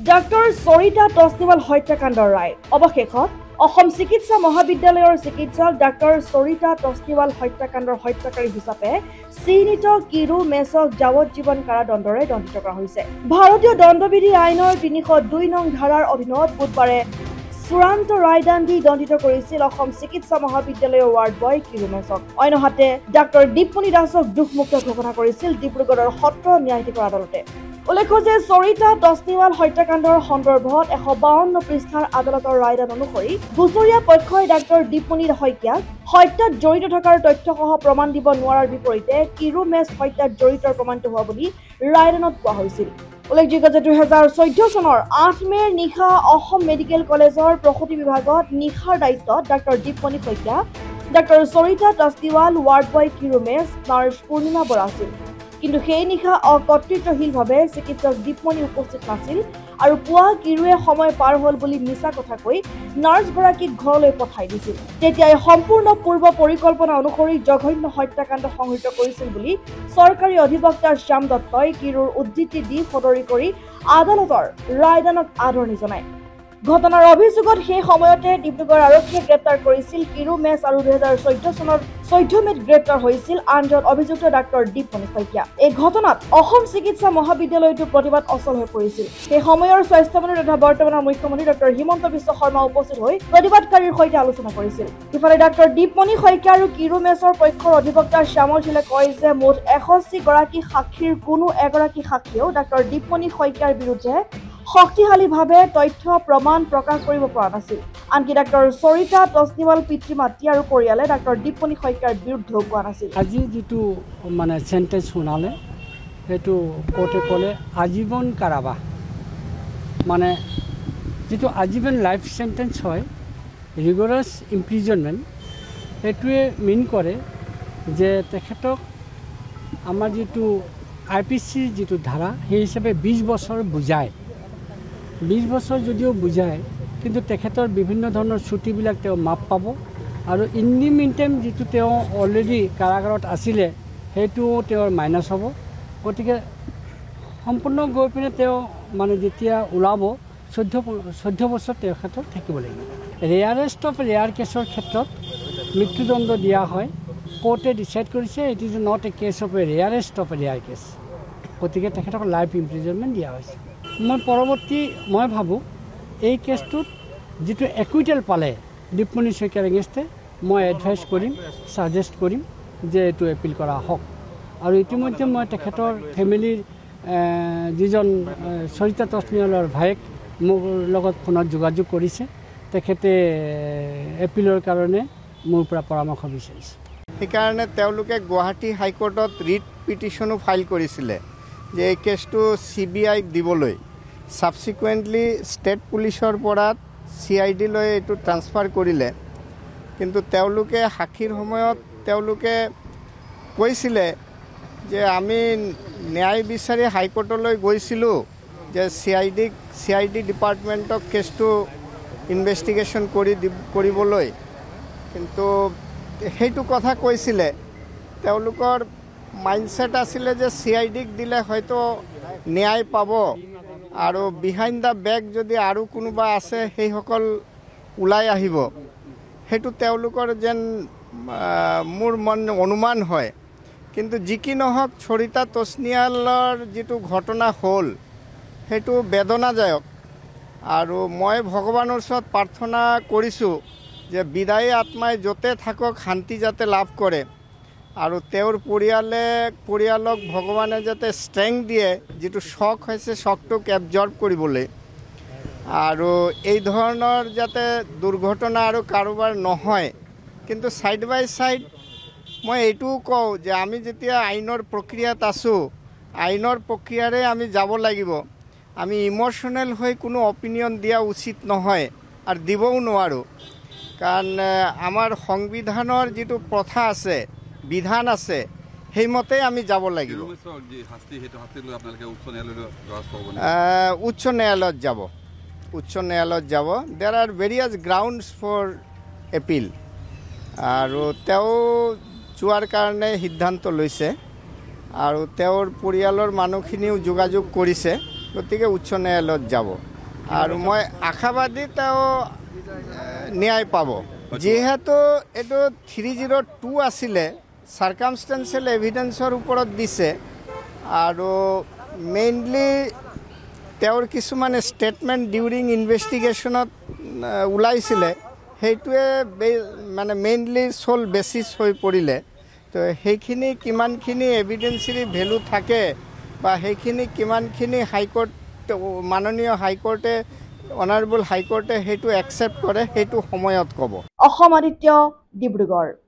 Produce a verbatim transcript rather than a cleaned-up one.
Doctor Sarita তছনিৱাল হত্যাকাণ্ডৰ ৰায় অৱশেষত অসম চিকিৎসা মহাবিদ্যালয়ৰ চিকিৎসক ডাক্তৰ সৰিতা তছনিৱাল হত্যাকাণ্ডৰ হত্যাকাৰী হিচাপে চিহ্নিত কিৰু মেছক যাৱজ্জীৱন কাৰাদণ্ডৰে দণ্ডিত কৰা হৈছে। ভাৰতীয় দণ্ডবিধি আইনৰ তিনিশ দুই নং ধাৰাৰ অধীনত বুধবাৰে চূড়ান্ত ৰায়দান দি দণ্ডিত কৰিছিল অসম চিকিৎসা মহাবিদ্যালয়ৰ ৱাৰ্ড বয় কিৰু মেছক। অন্যহাতে ডাক্তৰ দীপমণি দাসক দুখমুক্ত ঘোষণা কৰিছিল ডিব্ৰুগড়ৰ সত্ৰ ন্যায়াধীশৰ আদালতে। উল্লেখ্য যে সৰিতা তছনিৱাল হত্যাকাণ্ডৰ সন্দৰ্ভত এশ বাৱন্ন পৃষ্ঠাৰ আদালতৰ ৰায়দান অনুসৰি গুচৰীয়া পক্ষই ডাক্তৰ দীপমণি শইকীয়াক হত্যাত জড়িত থকাৰ তথ্যসহ প্ৰমাণ দিব নোৱাৰাৰ বিপৰীতে কিৰু মেছ হত্যাত জড়িতৰ প্ৰমাণিত হোৱা বুলি ৰায়দানত কোৱা হৈছিল। উল্লেখযোগ্য যে দুহেজাৰ চৈধ্য চনৰ আঠ মেৰ নিশা অসম মেডিকেল কলেজৰ প্ৰসূতি বিভাগত নিশাৰ দায়িত্বত doctor Dipmoni Saikia, doctor Sarita Tasniwal, ward boy Kiru Mech, nurse Purnima Bora আছিল। কিন্তু সেই নিশা অকৰ্তৃত্বশীলভাৱে চিকিৎসক দীপমণি উপস্থিত নাছিল আৰু পুৱা কিৰুৱে সময় পাৰ হ'ল বুলি মিছা কথা কৈ নাৰ্ছগৰাকীক ঘৰলৈ পঠাই দিছিল। তেতিয়াই সম্পূৰ্ণ পূৰ্ব পৰিকল্পনা অনুসৰি জঘন্য হত্যাকাণ্ড সংঘটিত কৰিছিল বুলি চৰকাৰী অধিবক্তা শ্যাম দত্তই কিৰুৰ উদ্ধৃতি দি সদৰি কৰি আদালতৰ ৰায়দানক আদৰণি জনায়। ঘটনাৰ অভিযোগত সেই সময়তে ডিব্ৰুগড় আৰক্ষীয়ে গ্ৰেপ্তাৰ কৰিছিল কিৰু মেছ আৰু দুহেজাৰ চৈধ্য চনৰ চৈধ্য মেত গ্ৰেপ্তাৰ হৈছিল আনজন অভিযুক্ত ডাক্তৰ দীপমণি শইকীয়া। এই ঘটনাত অসম চিকিৎসা মহাবিদ্যালয়তো প্ৰতিবাদ অচল হৈ পৰিছিল। সেই সময়ৰ স্বাস্থ্যমন্ত্ৰী তথা বৰ্তমানৰ মুখ্যমন্ত্ৰী ডক্তৰ হিমন্ত বিশ্ব শৰ্মা উপস্থিত হৈ প্ৰতিবাদকাৰীৰ সৈতে আলোচনা কৰিছিল। ইফালে ডাক্তৰ দীপমণি শইকীয়া আৰু কিৰু মেছৰ পক্ষৰ অধিবক্তা শ্যামল শিলে কয় যে মুঠ এষষ্ঠি গৰাকী সাক্ষীৰ কোনো এগৰাকী সাক্ষীয়েও ডাক্তৰ দীপমণি শইকীয়াৰ বিৰুদ্ধে শক্তিশালীভাৱে তথ্য প্ৰমাণ প্ৰকাশ কৰিব পৰা নাছিল। আনকি ডাক্তৰ সৰিতা তছনিৱাল পিতৃ মাতৃ আৰু পৰিয়ালে ডাক্তৰ দীপমণি শইকীয়াৰ বিৰুদ্ধেও কোৱা নাছিল। আজি যিটো মানে চেণ্টেঞ্চ শুনালে সেইটো কোৰ্টে ক'লে আজীৱন কাৰাবাস, মানে যিটো আজীৱন লাইফ চেণ্টেঞ্চ হয় ৰিগৰাছ ইমপ্ৰিজনমেণ্ট, সেইটোৱে মিন কৰে যে তেখেতক আমাৰ যিটো আই পি চিৰ যিটো ধাৰা সেই হিচাপে বিছ বছৰ বুজায়। বিছ বছৰ যদিও বুজায় কিন্তু তেখেতৰ বিভিন্ন ধৰণৰ ছুটিবিলাক তেওঁ মাপ পাব আৰু ইন দি মিন টাইম যিটো তেওঁ অলৰেডি কাৰাগাৰত আছিলে সেইটোও তেওঁৰ মাইনাছ হ'ব। গতিকে সম্পূৰ্ণ গৈ পিনে তেওঁ মানে যেতিয়া ওলাব চৈধ্য চৈধ্য বছৰ তেখেতক থাকিব লাগিব। ৰেয়াৰেষ্ট অফ ৰেয়াৰ কেছৰ ক্ষেত্ৰত মৃত্যুদণ্ড দিয়া হয়। কোৰ্টে ডিচাইড কৰিছে it is not a case of a rarest of a rare case, গতিকে তেখেতক লাইফ ইমপ্ৰিজনমেণ্ট দিয়া হৈছে। মই পৰৱৰ্তী মই ভাবোঁ এই কেছটোত যিটো একুইটেল পালে দীপমণি শইকীয়াৰ এগেইনষ্টে মই এডভাইচ কৰিম, ছাজেষ্ট কৰিম যে এইটো এপিল কৰা হওক। আৰু ইতিমধ্যে মই তেখেতৰ ফেমিলিৰ যিজন সৰিতা তছনিৱালৰ ভায়েক মোৰ লগত ফোনত যোগাযোগ কৰিছে, তেখেতে এপিলৰ কাৰণে মোৰ পৰা পৰামৰ্শ বিচাৰিছে। সেইকাৰণে তেওঁলোকে গুৱাহাটী হাইকোৰ্টত ৰিট পিটিশ্যনো ফাইল কৰিছিলে যে এই কেছটো চি বি আইক দিবলৈ। ছাবচিকুৱেণ্টলি ষ্টেট পুলিচৰ পৰা চি আই ডিলৈ এইটো ট্ৰান্সফাৰ কৰিলে, কিন্তু তেওঁলোকে সাক্ষীৰ সময়ত তেওঁলোকে কৈছিলে যে আমি ন্যায় বিচাৰি হাইকোৰ্টলৈ গৈছিলোঁ যে চি আই ডিক চি আই ডি ডিপাৰ্টমেণ্টক কেছটো ইনভেষ্টিগেশ্যন কৰি দি কৰিবলৈ, কিন্তু সেইটো কথা কৈছিলে। তেওঁলোকৰ মাইণ্ডছেট আছিলে যে চি আই ডিক দিলে হয়তো ন্যায় পাব আৰু বিহাইণ্ড দ্য বেক যদি আৰু কোনোবা আছে সেইসকল ওলাই আহিব, সেইটো তেওঁলোকৰ যেন মোৰ মন অনুমান হয়। কিন্তু যি কি নহওক সৰিতা তছনিৱালৰ যিটো ঘটনা হ'ল সেইটো বেদনাদায়ক আৰু মই ভগৱানৰ ওচৰত প্ৰাৰ্থনা কৰিছোঁ যে বিদায়ী আত্মাই য'তে থাকক শান্তি যাতে লাভ কৰে আৰু তেওঁৰ পৰিয়ালে পৰিয়ালক ভগৱানে যাতে ষ্ট্ৰেংথ দিয়ে যিটো শ্বক হৈছে শ্বকটোক এবজৰ্ব কৰিবলৈ, আৰু এই ধৰণৰ যাতে দুৰ্ঘটনা আৰু কাৰোবাৰ নহয়। কিন্তু ছাইড বাই ছাইড মই এইটোও কওঁ যে আমি যেতিয়া আইনৰ প্ৰক্ৰিয়াত আছোঁ, আইনৰ প্ৰক্ৰিয়াৰে আমি যাব লাগিব। আমি ইম'শ্যনেল হৈ কোনো অপিনিয়ন দিয়া উচিত নহয় আৰু দিবও নোৱাৰোঁ, কাৰণ আমাৰ সংবিধানৰ যিটো প্ৰথা আছে, বিধান আছে, সেইমতেই আমি যাব লাগিব। উচ্চ ন্যায়ালয়ত যাব উচ্চ ন্যায়ালয়ত যাব there are various grounds for appeal, আৰু তেওঁ যোৱাৰ কাৰণে সিদ্ধান্ত লৈছে আৰু তেওঁৰ পৰিয়ালৰ মানুহখিনিও যোগাযোগ কৰিছে, গতিকে উচ্চ ন্যায়ালয়ত যাব। আৰু মই আশাবাদী তেওঁ ন্যায় পাব যেহেতু এইটো থ্ৰী জিৰ' টু আছিলে চাৰ্কামষ্টেঞ্চিয়েল এভিডেন্সৰ ওপৰত দিছে আৰু মেইনলি তেওঁৰ কিছুমান ষ্টেটমেণ্ট ডিউৰিং ইনভেষ্টিগেশ্যনত ওলাইছিলে সেইটোৱে মানে মেইনলি চল বেচিছ হৈ পৰিলে তো সেইখিনি কিমানখিনি এভিডেন্সিৰি ভেলু থাকে বা সেইখিনি কিমানখিনি হাইকোৰ্ট মাননীয় হাইকোৰ্টে অনাৰেবল হাইকোৰ্টে সেইটো একচেপ্ট কৰে সেইটো সময়ত ক'ব। অসম আদিত্য, ডিব্ৰুগড়।